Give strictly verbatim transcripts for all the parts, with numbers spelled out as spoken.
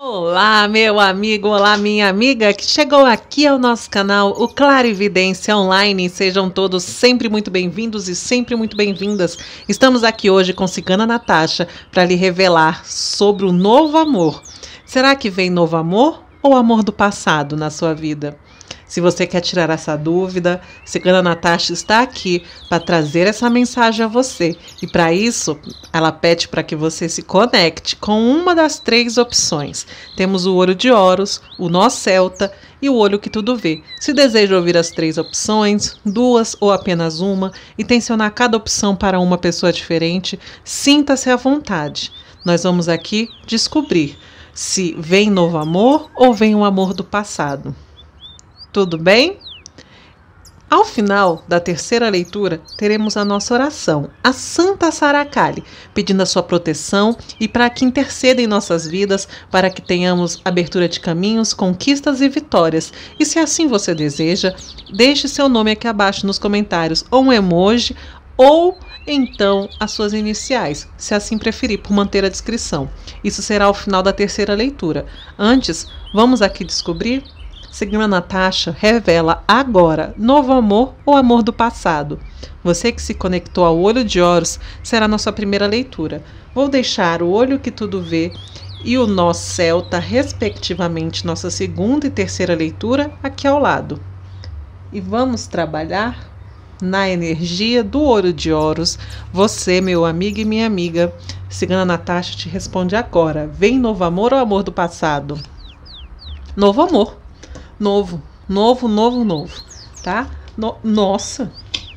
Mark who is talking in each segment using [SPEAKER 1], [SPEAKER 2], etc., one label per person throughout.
[SPEAKER 1] Olá, meu amigo, olá, minha amiga, que chegou aqui ao nosso canal, o Clarividência Online. Sejam todos sempre muito bem-vindos e sempre muito bem-vindas. Estamos aqui hoje com Cigana Natasha para lhe revelar sobre o novo amor. Será que vem novo amor ou amor do passado na sua vida? Se você quer tirar essa dúvida, Cigana Natasha está aqui para trazer essa mensagem a você. E para isso, ela pede para que você se conecte com uma das três opções. Temos o olho de Horus, o nó celta e o olho que tudo vê. Se deseja ouvir as três opções, duas ou apenas uma, e tensionar cada opção para uma pessoa diferente, sinta-se à vontade. Nós vamos aqui descobrir se vem novo amor ou vem um amor do passado. Tudo bem? Ao final da terceira leitura, teremos a nossa oração, a Santa Saracali, pedindo a sua proteção e para que interceda em nossas vidas, para que tenhamos abertura de caminhos, conquistas e vitórias. E se assim você deseja, deixe seu nome aqui abaixo nos comentários, ou um emoji, ou então as suas iniciais, se assim preferir, por manter a descrição. Isso será ao final da terceira leitura. Antes, vamos aqui descobrir? Cigana Natasha revela agora novo amor ou amor do passado. Você que se conectou ao olho de Horus será nossa primeira leitura. Vou deixar o olho que tudo vê e o nó celta, respectivamente, nossa segunda e terceira leitura aqui ao lado. E vamos trabalhar na energia do olho de Horus. Você, meu amigo e minha amiga, Cigana Natasha te responde agora. Vem novo amor ou amor do passado? Novo amor. Novo, novo, novo, novo, tá? No, nossa,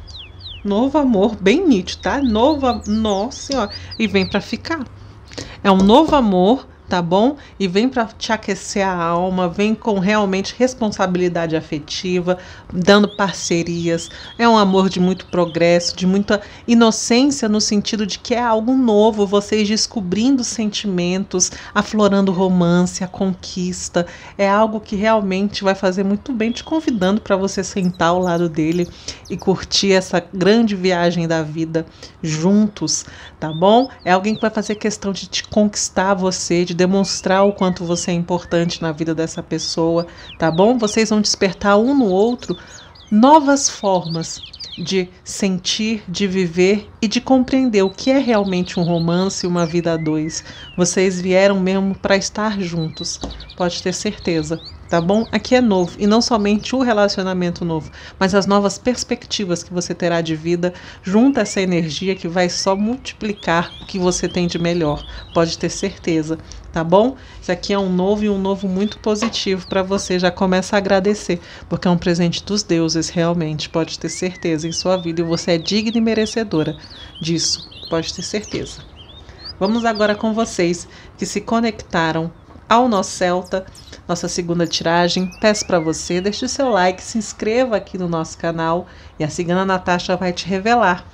[SPEAKER 1] novo amor, bem nítido, tá? Novo, nossa senhora, e vem para ficar. É um novo amor, tá bom? E vem para te aquecer a alma, vem com realmente responsabilidade afetiva, dando parcerias. É um amor de muito progresso, de muita inocência, no sentido de que é algo novo, vocês descobrindo sentimentos, aflorando romance, a conquista. É algo que realmente vai fazer muito bem, te convidando para você sentar ao lado dele e curtir essa grande viagem da vida juntos, tá bom? É alguém que vai fazer questão de te conquistar você, de demonstrar o quanto você é importante na vida dessa pessoa, tá bom? Vocês vão despertar um no outro novas formas de sentir, de viver e de compreender o que é realmente um romance e uma vida a dois. Vocês vieram mesmo para estar juntos, pode ter certeza. Tá bom? Aqui é novo, e não somente o relacionamento novo, mas as novas perspectivas que você terá de vida, junto a essa energia que vai só multiplicar o que você tem de melhor, pode ter certeza, tá bom? Isso aqui é um novo e um novo muito positivo para você, já começa a agradecer, porque é um presente dos deuses realmente, pode ter certeza em sua vida, e você é digna e merecedora disso, pode ter certeza. Vamos agora com vocês que se conectaram ao nó celta, nossa segunda tiragem. Peço para você, deixe o seu like, se inscreva aqui no nosso canal e a Cigana Natasha vai te revelar.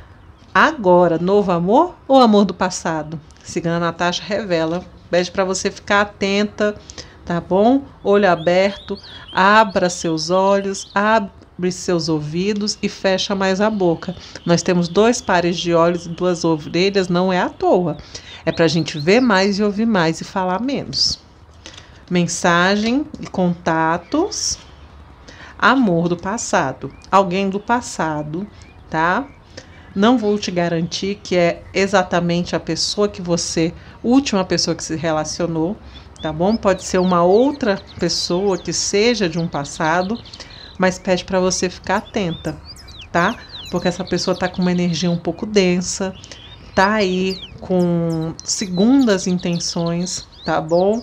[SPEAKER 1] Agora, novo amor ou amor do passado? Cigana Natasha revela. Pede para você ficar atenta, tá bom? Olho aberto, abra seus olhos, abre seus ouvidos e fecha mais a boca. Nós temos dois pares de olhos e duas orelhas, não é à toa. É para a gente ver mais e ouvir mais e falar menos. Mensagem e contatos. Amor do passado. Alguém do passado, tá? Não vou te garantir que é exatamente a pessoa que você, última pessoa que se relacionou, tá bom? Pode ser uma outra pessoa que seja de um passado, mas pede para você ficar atenta, tá? Porque essa pessoa tá com uma energia um pouco densa, tá aí com segundas intenções, tá bom?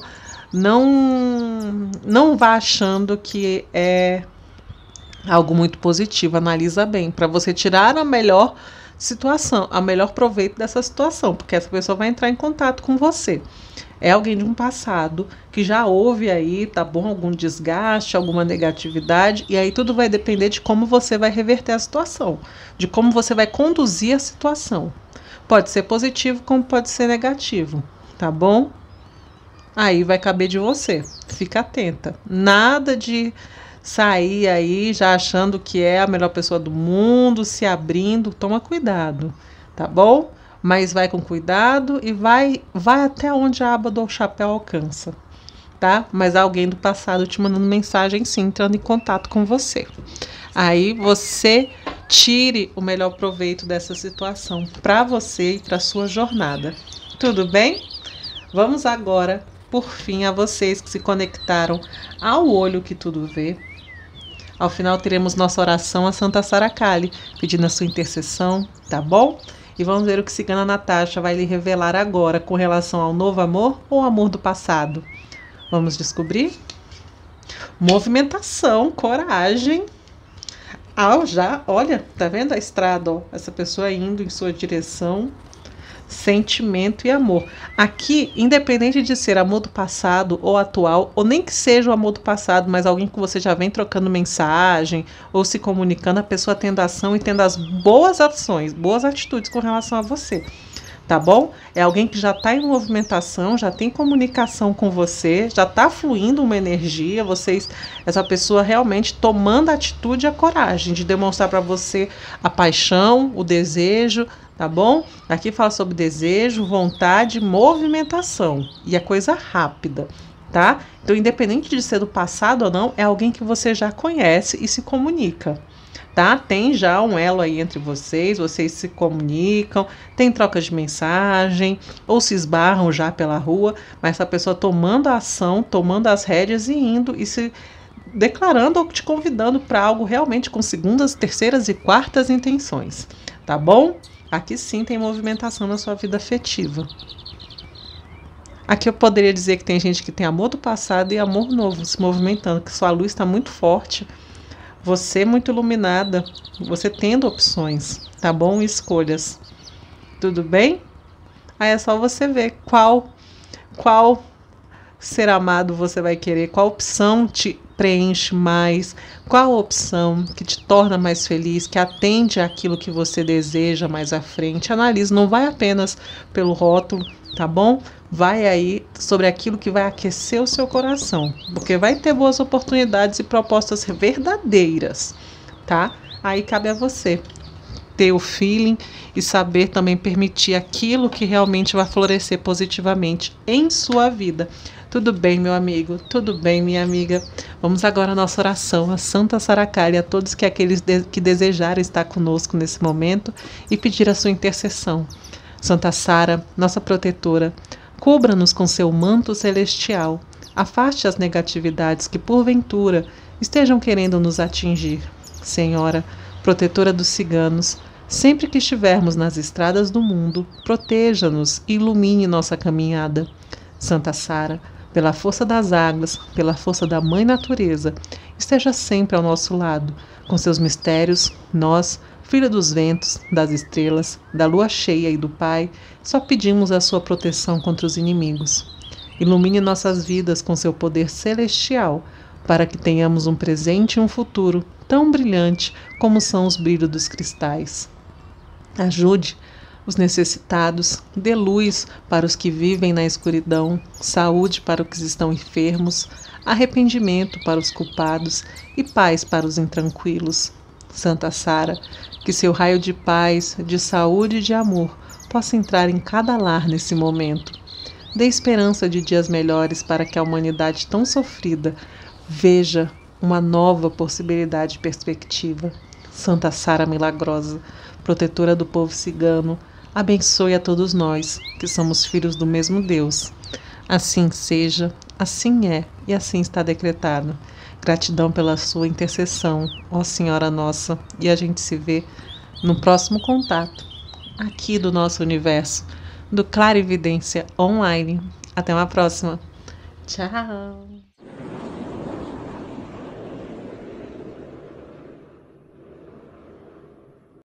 [SPEAKER 1] Não, não vá achando que é algo muito positivo, analisa bem, para você tirar a melhor situação, a melhor proveito dessa situação, porque essa pessoa vai entrar em contato com você. É alguém de um passado que já houve aí, tá bom, algum desgaste, alguma negatividade, e aí tudo vai depender de como você vai reverter a situação, de como você vai conduzir a situação. Pode ser positivo, como pode ser negativo, tá bom? Aí vai caber de você, fica atenta. Nada de sair aí já achando que é a melhor pessoa do mundo, se abrindo, toma cuidado, tá bom? Mas vai com cuidado e vai, vai até onde a aba do chapéu alcança. tá? Mas alguém do passado te mandando mensagem, sim, entrando em contato com você. Aí você tire o melhor proveito dessa situação para você e para sua jornada. Tudo bem? Vamos agora, por fim, a vocês que se conectaram ao olho que tudo vê. Ao final teremos nossa oração a Santa Sara Kali, pedindo a sua intercessão, tá bom? E vamos ver o que Cigana Natasha vai lhe revelar agora com relação ao novo amor ou amor do passado. Vamos descobrir? Movimentação, coragem. Ah, já, olha, tá vendo a estrada, ó, essa pessoa indo em sua direção, sentimento e amor. Aqui, independente de ser amor do passado ou atual, ou nem que seja o amor do passado, mas alguém que você já vem trocando mensagem ou se comunicando, a pessoa tendo ação e tendo as boas ações, boas atitudes com relação a você. Tá bom? É alguém que já está em movimentação, já tem comunicação com você, já está fluindo uma energia, vocês, essa pessoa realmente tomando a atitude e a coragem de demonstrar para você a paixão, o desejo, tá bom? Aqui fala sobre desejo, vontade, movimentação e é coisa rápida, tá? Então, independente de ser do passado ou não, é alguém que você já conhece e se comunica. Tá? Tem já um elo aí entre vocês, vocês se comunicam, tem troca de mensagem, ou se esbarram já pela rua, mas essa pessoa tomando a ação, tomando as rédeas e indo e se declarando ou te convidando para algo realmente com segundas, terceiras e quartas intenções, tá bom? Aqui sim tem movimentação na sua vida afetiva. Aqui eu poderia dizer que tem gente que tem amor do passado e amor novo se movimentando, que sua luz está muito forte. Você muito iluminada, você tendo opções, tá bom? Escolhas. Tudo bem? Aí é só você ver qual, qual ser amado você vai querer, qual opção te preenche mais, qual opção que te torna mais feliz, que atende àquilo que você deseja mais à frente. Analise, não vai apenas pelo rótulo, tá bom? Vai aí sobre aquilo que vai aquecer o seu coração, porque vai ter boas oportunidades e propostas verdadeiras, tá? Aí cabe a você ter o feeling e saber também permitir aquilo que realmente vai florescer positivamente em sua vida. Tudo bem, meu amigo? Tudo bem, minha amiga? Vamos agora à nossa oração a Santa Sara Kali, a todos que aqueles de, que desejarem estar conosco nesse momento e pedir a sua intercessão. Santa Sara, nossa protetora, cubra-nos com seu manto celestial, afaste as negatividades que, porventura, estejam querendo nos atingir. Senhora, protetora dos ciganos, sempre que estivermos nas estradas do mundo, proteja-nos e ilumine nossa caminhada. Santa Sara, pela força das águas, pela força da Mãe Natureza, esteja sempre ao nosso lado. Com seus mistérios, nós, Filha dos ventos, das estrelas, da lua cheia e do Pai, só pedimos a sua proteção contra os inimigos. Ilumine nossas vidas com seu poder celestial, para que tenhamos um presente e um futuro tão brilhante como são os brilhos dos cristais. Ajude os necessitados, dê luz para os que vivem na escuridão, saúde para os que estão enfermos, arrependimento para os culpados e paz para os intranquilos. Santa Sara, que seu raio de paz, de saúde e de amor possa entrar em cada lar nesse momento. Dê esperança de dias melhores para que a humanidade tão sofrida veja uma nova possibilidade e perspectiva. Santa Sara milagrosa, protetora do povo cigano, abençoe a todos nós, que somos filhos do mesmo Deus. Assim seja, assim é e assim está decretado. Gratidão pela sua intercessão, ó Senhora Nossa, e a gente se vê no próximo contato, aqui do nosso universo, do Clarividência Online. Até uma próxima. Tchau!